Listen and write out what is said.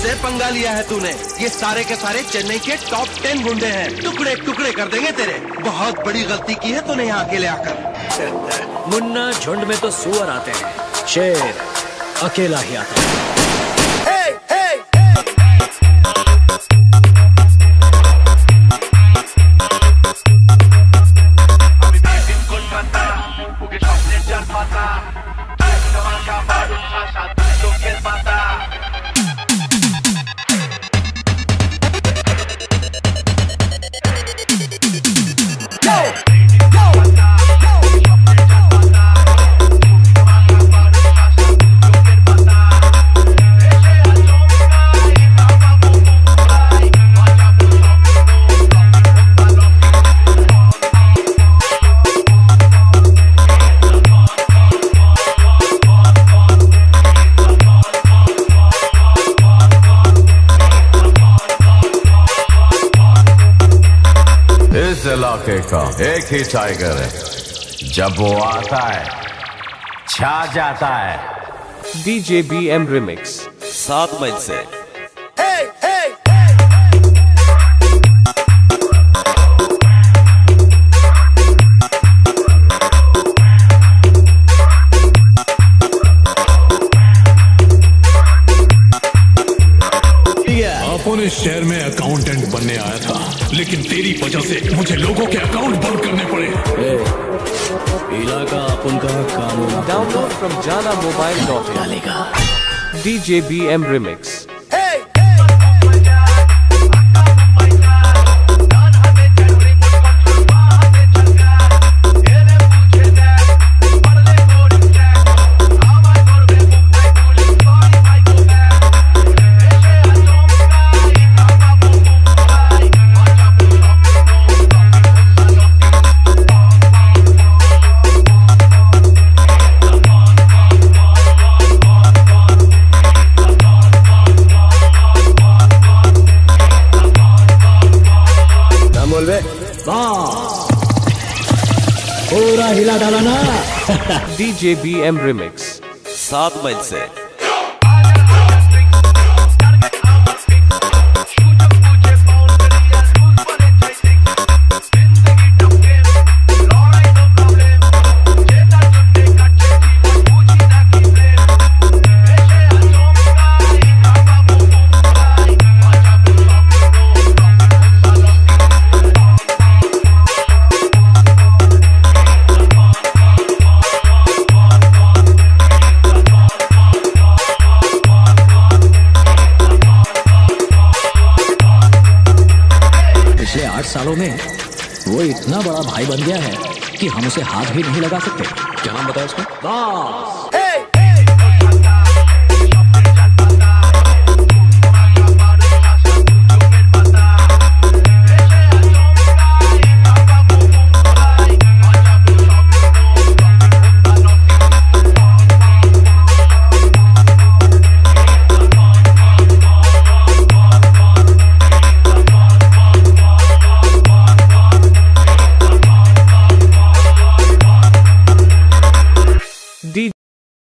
से पंगा लिया है तूने? ये सारे के सारे चेन्नई के टॉप 10 गुंडे हैं। टुकड़े टुकड़े कर देंगे तेरे। बहुत बड़ी गलती की है तूने यहाँ अकेले आकर। मुन्ना, झुंड में तो सुअर आते हैं, शेर अकेला ही आता है। इस इलाके का एक ही टाइगर है, जब वो आता है छा जाता है। DJ BM रिमिक्स 7 मील से। अपन इस शहर में अकाउंटेंट बनने आया था, लेकिन तेरी वजह से मुझे लोगों के अकाउंट बंद करने पड़े। इलाका अपन का कानून। Download from janamobile.in। DJ BM remix. पूरा हिला डाला ना। DJ BM रिमिक्स 7 मील से। पिछले 8 सालों में वो इतना बड़ा भाई बन गया है कि हम उसे हाथ भी नहीं लगा सकते। क्या नाम बताया उसका? बॉस।